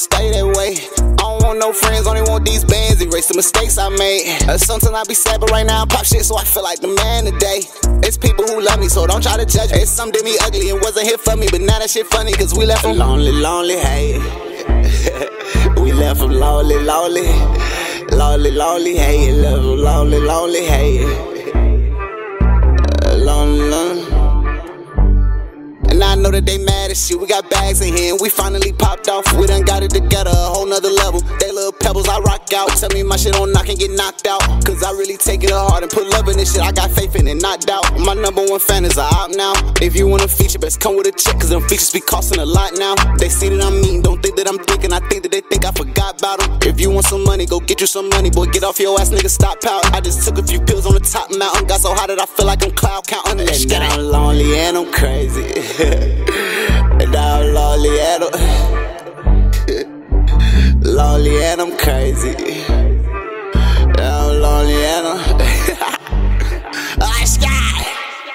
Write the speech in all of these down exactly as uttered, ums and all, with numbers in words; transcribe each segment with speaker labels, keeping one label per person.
Speaker 1: stay that way. I don't want no friends, only want these bands. Erase the mistakes I made. Uh, sometimes I be sad, but right now I pop shit, so I feel like the man today. It's people who love me, so don't try to judge me. It's some did me ugly and wasn't here for me, but now that shit funny, cause we left from lonely, lonely, hey. We left from lonely, lonely, lonely, lonely, hey. Left from lonely, lonely, hey. Uh, lonely, lonely. And I know that they mad as shit. We got bags in here and we finally popped off. We done got it together, a whole nother level. They little pebbles I rock out. Tell me my shit don't knock and get knocked out, cause I really take it to heart and put love in this shit. I got faith in it, not doubt. My number one fan is a op now. If you want a feature, best come with a check, cause them features be costing a lot now. They see that I'm mean, don't think that I'm thinking. I think that they think I forgot about them. If you want some money, go get you some money. Boy, get off your ass, nigga, stop pouting. I just took a few pills on the top mountain. Got so high that I feel like I'm cloud counting. And now I'm lonely and I'm crazy. And now I'm lonely and I'm lonely and I'm crazy. Now I'm lonely and I'm oh, Sky.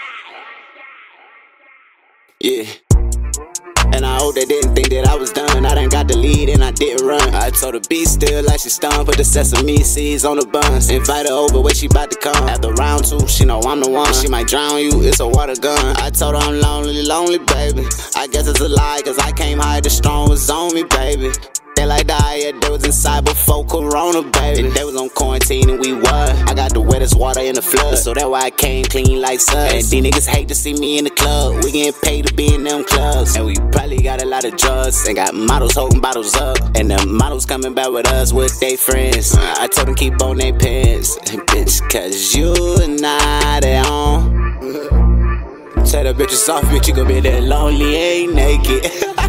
Speaker 1: Yeah. And I hope they didn't think that I was done. I done got the lead and I didn't run. I told her be still like she stunned. Put the sesame seeds on the buns. Invite her over where she about to come. After round two, she know I'm the one. She might drown you, it's a water gun. I told her I'm lonely, lonely, baby. I guess it's a lie, cause I came high, the strong was on me, baby. They like the higher, they was inside before Corona, baby. They was on quarantine and we was. I got the wettest water in the flood, so that's why I came clean like suds. And these niggas hate to see me in the club. We getting paid to be in them clubs. And we probably got a lot of drugs and got models holding bottles up. And the models coming back with us with they friends. I told them keep on they pants, bitch, cause you not at home. Tell the bitches off, bitch, you gon' be that lonely, ain't naked.